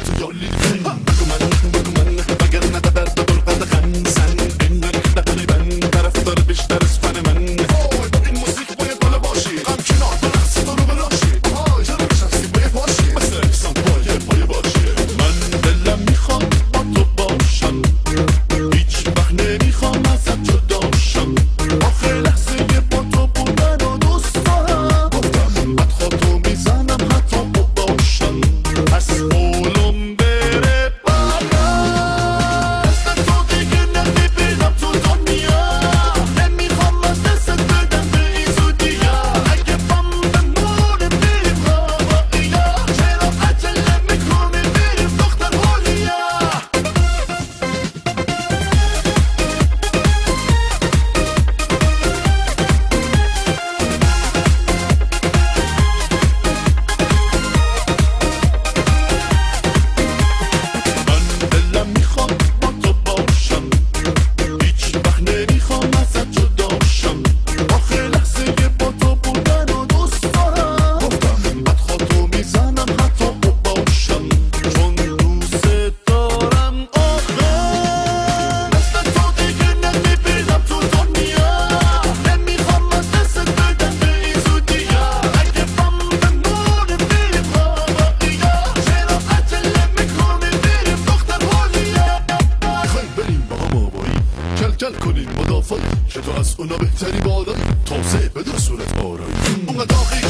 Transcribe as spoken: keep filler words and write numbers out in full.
تو یالی بگو من بگو من مگر نه در قد خمسن اینک تقریبا طرفدار بیشتر از فن من این موسیقی باید بالا باشی غم کنار با رقص تو رو براشی جرم شخصی باید باشی مثل احسان پایه پایه باشی من دلم میخوام با تو باشم هیچ وقت نمیخوام ازت جدا شم آخه لحظه با تو بودن و دوست دارم گفتم بد خودتو میزنم حتی باشم پس قولم بره بالا دست تو دیگه نمیبینم تو دنیا نمیخوام از دستت بدم به این زودیا اگه بم بمونه بریم هواییا چرا عجله میکنی بریم دختر هولیا من دلم میخواد با تو باشم هیچ وقت نمیخوام ازت جدا شم آخه لحظه با تو بودن و دوست دارم گفتم بد خودتو میزنم حتی باشم چون دوست دارم آخه مثل تو دیگه نمیبینم تو دنیا نمیخوام از دستت بدم به این زودیا اگه بم بمونه بریم هواییا چرا عجله میکنی بریم دختر هولیا میخوایم بریم با هم آبایی کل کل کنیم مدافعی که تو از اونا بهتری بالایی تازه بدون صورت آرایی اونقدر داغی